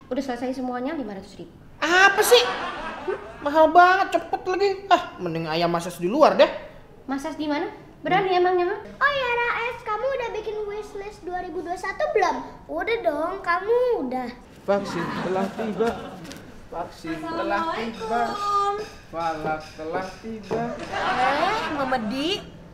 Udah selesai semuanya 500.000. Apa sih? Mahal banget, cepet lagi. Mending ayam masak di luar deh. Masak di mana? Berani emangnya? Oh ya Raes, kamu udah bikin wishlist 2021 belum? Udah dong, kamu udah. Vaksin telah tiba. Vaksin telah tiba. Falak telah tiba. Mama Di.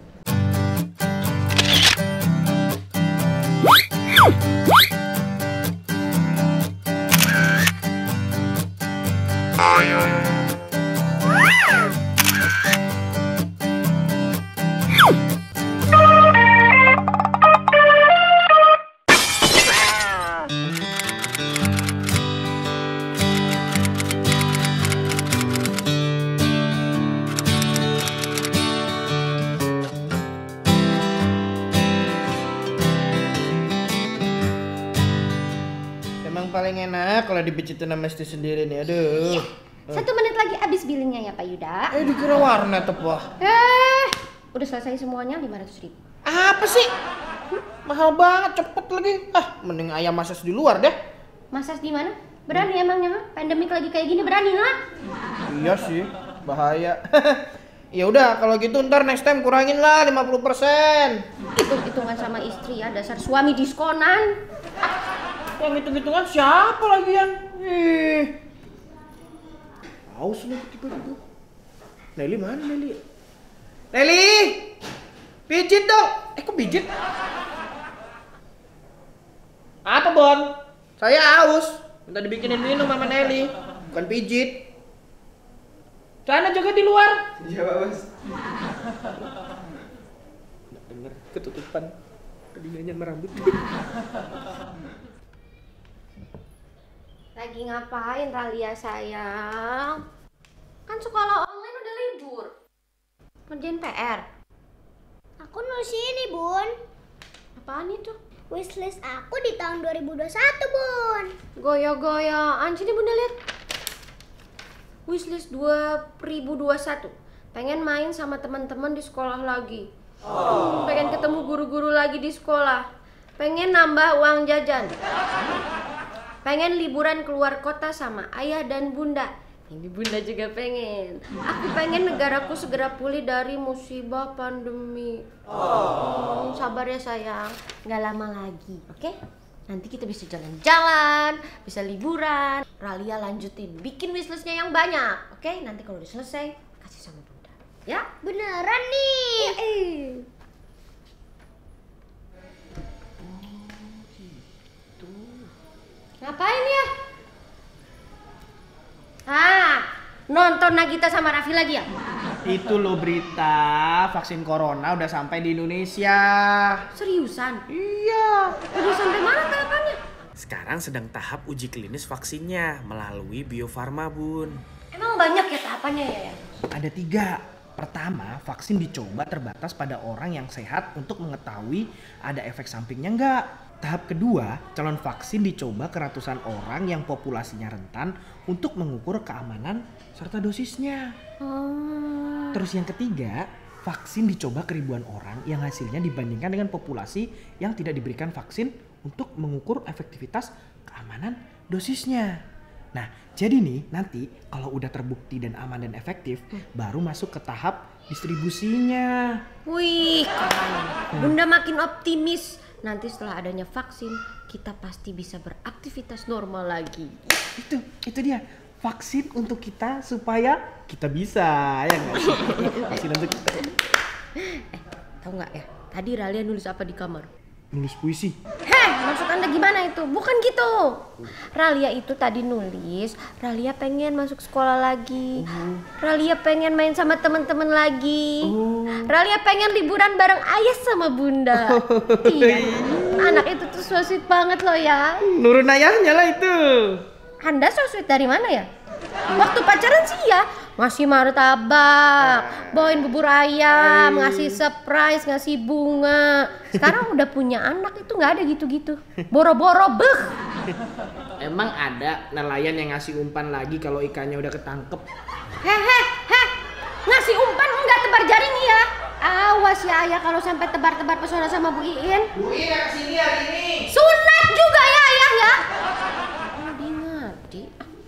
Emang paling enak kalau dipijitin sama istri sendiri nih, aduh. 1 menit lagi habis billingnya ya Pak Yuda. Dikira warnet apa? Udah selesai semuanya 500.000. Apa sih? Mahal banget, cepet lagi. Mending ayam masak di luar deh. Masak di mana? Berani emangnya? Pandemik lagi kayak gini berani nggak? Iya sih, bahaya. Ya udah, kalau gitu ntar next time kurangin lah 50%. Hitung-hitungan sama istri ya, dasar suami diskonan. Yang hitung-hitungan siapa lagian? Haus nih tiba-tiba. Nelly mana Nelly? Nelly! Pijit dong! Kok pijit? Apa Bon? Saya haus. Minta dibikinin minum sama Nelly. Bukan pijit. Sana jaga di luar. Iya Pak Bos. Nggak denger, ketutupan. Kedinginan merambut. Lagi ngapain Ralia sayang? Kan sekolah online udah libur. Ngerjain PR. Aku nulis ini, Bun. Apaan itu? Wishlist aku di tahun 2021, Bun. Goyo-goyoan. Sini Bunda lihat. Wishlist 2021. Pengen main sama teman-teman di sekolah lagi. Pengen ketemu guru-guru lagi di sekolah. Pengen nambah uang jajan. Pengen liburan keluar kota sama ayah dan bunda. Ini bunda juga pengen. Aku pengen negaraku segera pulih dari musibah pandemi. Sabar ya sayang, nggak lama lagi, oke? Nanti kita bisa jalan-jalan, bisa liburan. Ralia lanjutin, bikin wishlistnya yang banyak, oke? Nanti kalau udah selesai, kasih sama bunda, ya? Beneran nih. Ngapain ya? Nonton Nagita sama Raffi lagi ya? Itu loh berita, vaksin corona udah sampai di Indonesia. Seriusan? Iya. Udah sampai mana tahapannya? Sekarang sedang tahap uji klinis vaksinnya melalui Bio Farma, Bun. Emang banyak ya tahapannya ya? Ada 3. Pertama, vaksin dicoba terbatas pada orang yang sehat untuk mengetahui ada efek sampingnya enggak. Tahap kedua, calon vaksin dicoba ke ratusan orang yang populasinya rentan untuk mengukur keamanan serta dosisnya. Terus yang ketiga, vaksin dicoba ke ribuan orang yang hasilnya dibandingkan dengan populasi yang tidak diberikan vaksin untuk mengukur efektivitas keamanan dosisnya. Nah, jadi nih nanti kalau udah terbukti dan aman dan efektif, baru masuk ke tahap distribusinya. Wih, keren. Bunda makin optimis. Nanti setelah adanya vaksin, kita pasti bisa beraktivitas normal lagi. Itu dia. Vaksin untuk kita supaya kita bisa, ya nggak sih? Vaksin untuk kita. Tahu nggak ya? Tadi Ralia nulis apa di kamar? Nulis puisi. Maksud Anda gimana itu? Bukan gitu. Ralia itu tadi nulis, Ralia pengen masuk sekolah lagi. Ralia pengen main sama teman-teman lagi. Ralia pengen liburan bareng ayah sama bunda. Iya. Anak itu tuh so sweet banget loh ya. Nurun ayahnya lah itu. Anda so sweet dari mana ya? Waktu pacaran sih ya, ngasih martabak, bawain bubur ayam, ngasih surprise, ngasih bunga. Sekarang udah punya anak itu nggak ada gitu-gitu. Boro-boro beh. Emang ada nelayan yang ngasih umpan lagi kalau ikannya udah ketangkep? Hehe, ngasih umpan enggak tebar jaring ya. Awas ya ayah kalau sampai tebar-tebar pesona sama Bu Iin. Bu Iin yang kesini hari ini. Sunat juga ya ayah ya. tadi.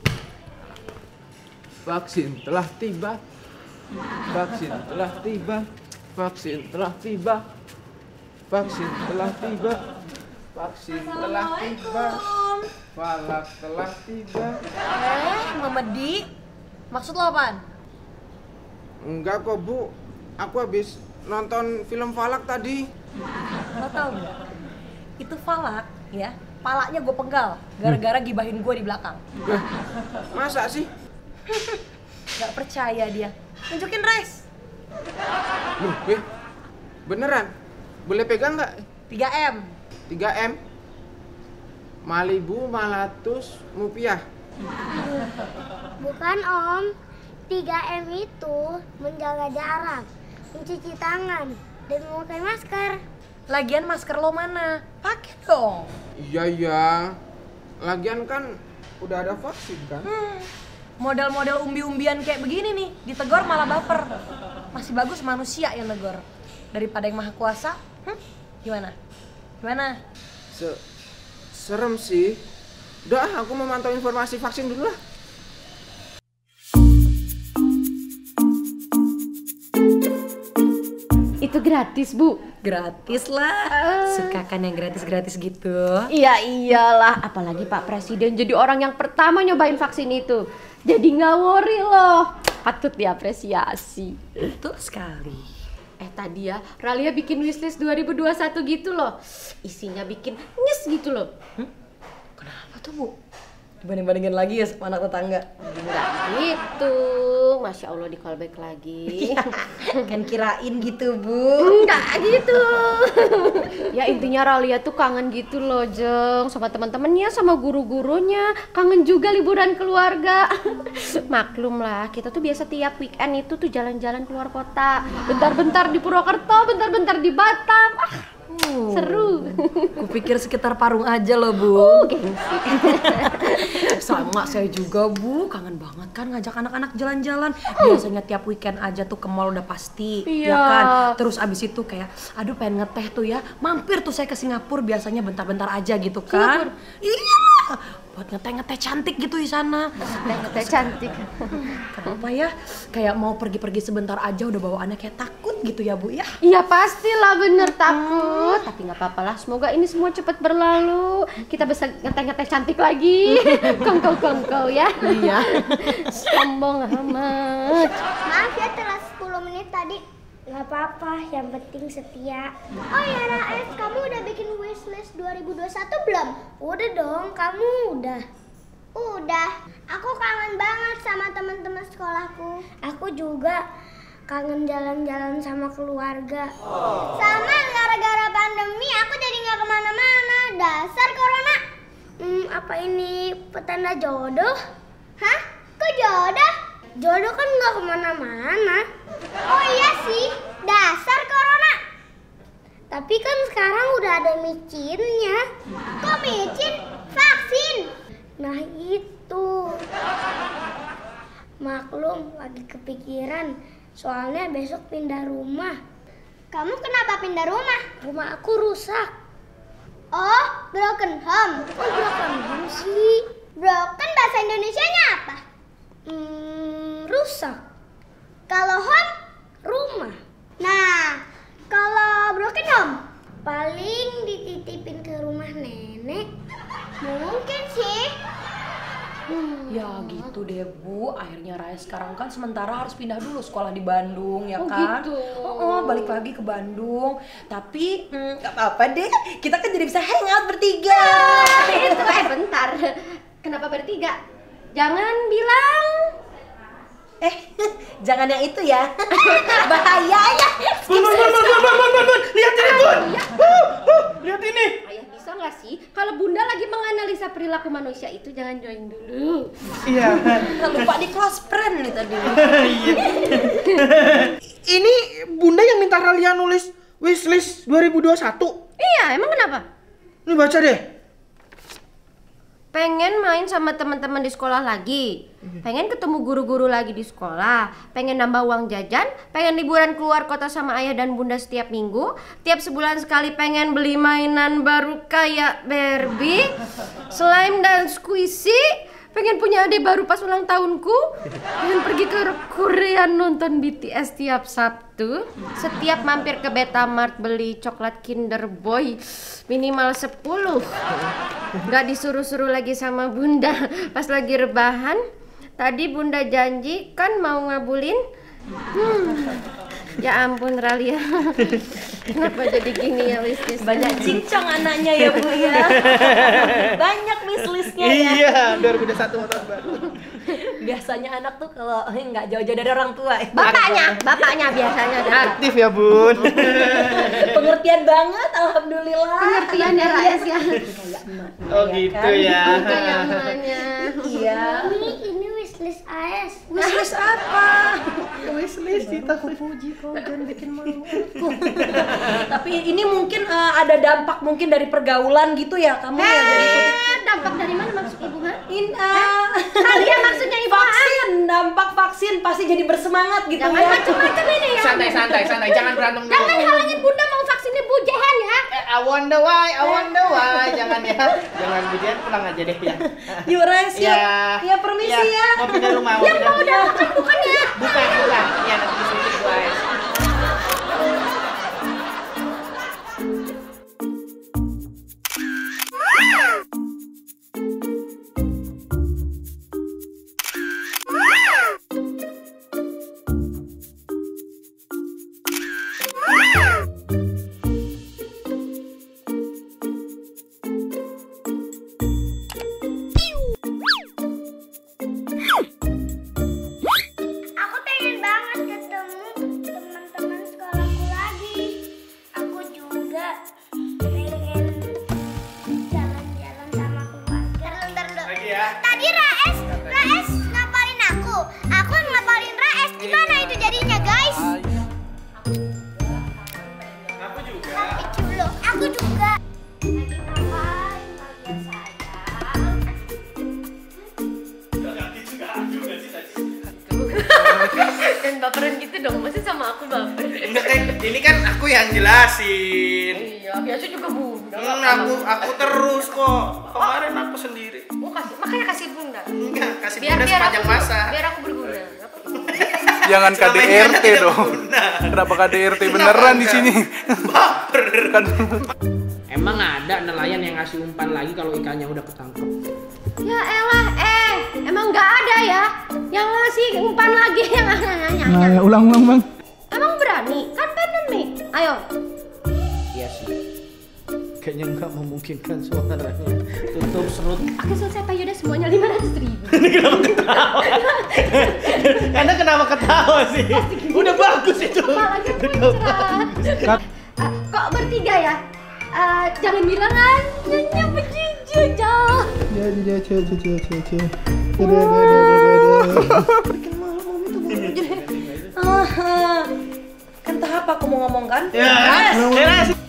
Vaksin telah tiba. Vaksin telah tiba. Vaksin telah tiba. Vaksin telah tiba. Vaksin telah tiba. Falak telah tiba. Mamedi, maksud lo apaan? Enggak kok, Bu. Aku habis nonton film Falak tadi. Lo tau nggak? Itu Falak, ya, palanya gue penggal gara-gara gibahin gue di belakang. Masa sih? Gak percaya dia. Tunjukin Res. Loh, beneran? Boleh pegang nggak? 3M. 3M? Malibu, Malatus, Mupiah. Bukan Om, 3M itu menjaga jarak, mencuci tangan, dan memakai masker. Lagian masker lo mana? Pakai dong. Iya. Lagian kan udah ada vaksin kan? Model-model umbi-umbian kayak begini nih, ditegor malah baper. Masih bagus manusia yang negor daripada yang maha kuasa. Gimana? Gimana? Serem sih. Udah, aku mau mantau informasi vaksin dulu lah. Itu gratis, Bu. Gratis lah. Suka kan yang gratis-gratis gitu. Iya iyalah, apalagi Pak Presiden jadi orang yang pertama nyobain vaksin itu. Jadi nggak worry loh. Patut diapresiasi. Betul sekali. Tadi ya, Ralia bikin wishlist 2021 gitu loh. Isinya bikin nyes gitu loh. Kenapa tuh, Bu? Dibanding-bandingin lagi ya sama anak tetangga. Enggak gitu. Masya Allah di callback lagi. Kan kirain gitu, Bu. Enggak gitu. Ya intinya Ralia tuh kangen gitu loh, Jeng, sama teman-temannya, sama guru-gurunya. Kangen juga liburan keluarga. Maklum lah, kita tuh biasa tiap weekend itu tuh jalan-jalan keluar kota. Bentar-bentar di Purwokerto, bentar-bentar di Batam. Seru. Kupikir sekitar Parung aja loh, Bu. Gengsi. Sama saya juga, Bu. Kangen banget kan ngajak anak-anak jalan-jalan. Biasanya tiap weekend aja tuh ke mall udah pasti. Iya. Ya kan? Terus abis itu kayak aduh pengen ngeteh tuh ya. Mampir tuh saya ke Singapura biasanya bentar-bentar aja gitu kan. Iya. Buat ngeteh-ngeteh cantik gitu di sana. Ngeteh cantik. Kenapa ya? Kayak mau pergi-pergi sebentar aja udah bawaannya kayak takut gitu ya, Bu ya. Iya pastilah bener takut. Tapi nggak apa-apa lah. Semoga ini semua cepat berlalu. Kita bisa ngeteh-ngeteh cantik lagi. Kongkow ya. Iya. Sombong amat. Maaf ya telat 10 menit tadi. Gak apa-apa, yang penting setia. Oh ya Raes, kamu udah bikin wishlist 2021 belum? Udah dong, kamu udah. Udah, aku kangen banget sama teman-teman sekolahku. Aku juga kangen jalan-jalan sama keluarga. Sama gara-gara pandemi aku jadi gak kemana-mana. Dasar corona. Apa ini petanda jodoh? Hah? Kok jodoh? Jodoh kan gak kemana-mana. Oh iya sih, dasar corona. Tapi kan sekarang udah ada micinnya. Kok micin? Vaksin. Nah itu. Maklum, lagi kepikiran. Soalnya besok pindah rumah. Kamu kenapa pindah rumah? Rumah aku rusak. Oh, broken home. Oh, broken home sih. Broken bahasa Indonesianya apa? Rusak. Kalau home, rumah. Nah, kalau broken home, paling dititipin ke rumah nenek. Mungkin sih. Ya gitu deh, Bu. Akhirnya Raya sekarang kan sementara harus pindah dulu sekolah di Bandung, ya Oh, kan? gitu. Balik lagi ke Bandung. Tapi gak apa-apa deh. Kita kan jadi bisa hangout bertiga. Itu bentar. Kenapa bertiga? Jangan bilang. Jangan yang itu ya. Bahaya ya. Bun. Lihat ini, Bun. Lihat ini. Ayah bisa nggak sih? Kalau Bunda lagi menganalisa perilaku manusia itu jangan join dulu. Iya. Lupa di close friend nih tadi. Ini Bunda yang minta Ralia nulis wishlist 2021. Iya, emang kenapa? Ini baca deh. Pengen main sama teman-teman di sekolah lagi, pengen ketemu guru-guru lagi di sekolah, pengen nambah uang jajan, pengen liburan keluar kota sama ayah dan bunda setiap minggu, tiap sebulan sekali pengen beli mainan baru kayak Barbie, slime dan squishy, pengen pengen punya adik baru pas ulang tahunku. Pengen pergi ke Korea nonton BTS tiap Sabtu. Setiap mampir ke Betamart beli coklat Kinder Boy minimal 10. Gak disuruh-suruh lagi sama bunda pas lagi rebahan. Tadi bunda janji kan mau ngabulin. Ya ampun Ralia. Kenapa jadi gini ya wishlist? Banyak cincong anaknya ya Bu ya. Banyak wishlistnya ya. Iya, 2021 motor baru. Biasanya anak tuh kalau nggak jauh-jauh dari orang tua. Bapaknya biasanya Aktif ya Bun. Pengertian banget, alhamdulillah. pengertian ya Rais ya. Oh gitu ya. Kayak emaknya. Iya. Ini wishlist AS. Wishlist apa? Wishlist kita. Puji kau jangan bikin malu aku. Tapi ini mungkin ada dampak mungkin dari pergaulan gitu ya kamu ya jadi Dampak dari mana maksud ibu ha? Kalian maksudnya ibu vaksin, dampak vaksin pasti jadi bersemangat gitu Jangan ya. macam-macam ini ya. Santai, jangan berantem dulu. Jangan halangin bunda mau vaksin ibu Jehan ya. I wonder why, jangan ya. Jangan Budian, pulang aja deh ya. Yuk Res, yuk. Ya permisi ya. Mau pindah rumah. Yang mau datang bukan ya? Bukan. Ya nanti disuntik guys. Aku pengen banget ketemu teman-teman sekolahku lagi. Aku juga pengen jalan-jalan sama keluarga. Bentar. Lagi ya. Tadi Raes ngapalin aku. Aku ngapalin Raes. Gimana itu jadinya, guys? Aku juga. Tapi dulu, aku juga. Lagi ngapain kalian sayang? Dan baperan gitu dong, masih sama aku baper. Enggak kan, ini kan aku yang jelasin. Iya, biasa juga bunda. Aku terus kok. Kemarin aku sendiri. Makanya kasih bunda. Enggak, kasih bunda sepanjang masa. Biar aku berguna. Jangan Selama ini KDRT tidak dong. berguna. Kenapa KDRT beneran di sini? Baper. Kan Emang ada nelayan yang ngasih umpan lagi kalau ikannya udah ketangkep? Ya elah, emang nggak ada ya yang ngasih umpan lagi yang nanya. ulang Bang. Emang berani? Kan pandemi. Ayo. Iya sih. Kayaknya nggak memungkinkan suaranya. Tutup serut. Oke selesai Pak Yuda semuanya 500.000. Anda kenapa ketawa sih? Udah bagus itu. Apalagi muncrat. Kok bertiga ya? Jangan bilang nyanyi berjijik jauh. Kan tahap aku mau ngomong kan? Ya.